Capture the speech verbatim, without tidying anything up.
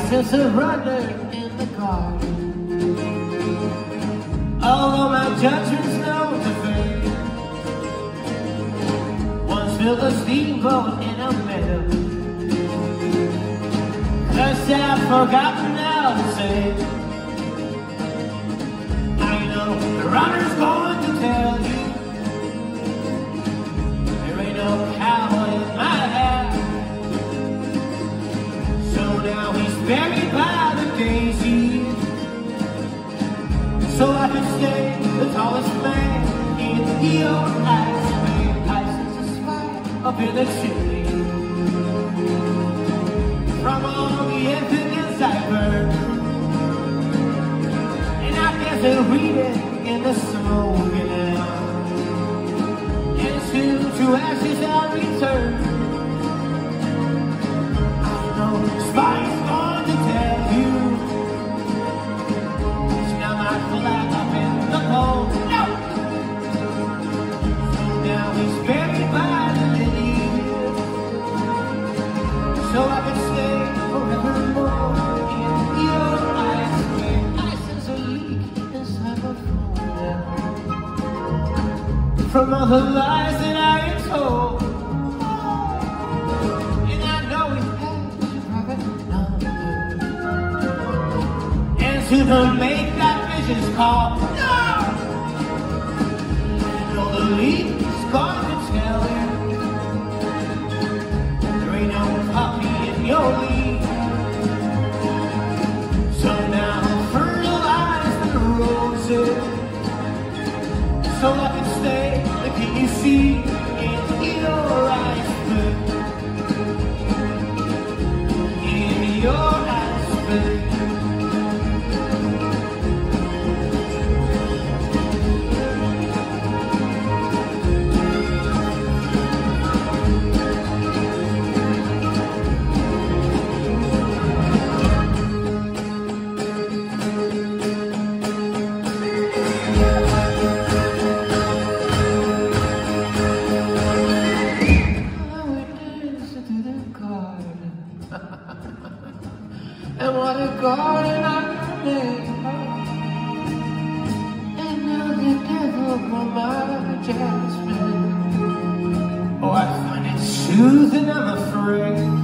sense of runner in the garden. Although my judgment's known to fade, once filled a steamboat in a meadow. Cause I've forgotten now to say, I know the runner's going to tell you there ain't no cowboy in my hat. So now he's buried by the daisies, so I can stay the tallest man in the old ice cream. I sense a spike up in the chimney from all the emptiness I burn, and I guess I'll read it in the smoke now. Into to ashes I'll return. I know spike's going to tell you it's not my flag up in the cold. No! So now he's buried by the lilies, so I can stay forevermore in your ice cream. I sense a leak inside my phone now, from all the lies that I am told. And I know it has your private number, and to the make that vision's call. No! You know the leak's going to tell you there ain't no puppy in your league. So now fertilize the roses, so I can stay the king you see in your ice cream. In your ice cream. And what a garden I made, and now the devil for my jasmine. Oh, I find it soothing, I'm afraid.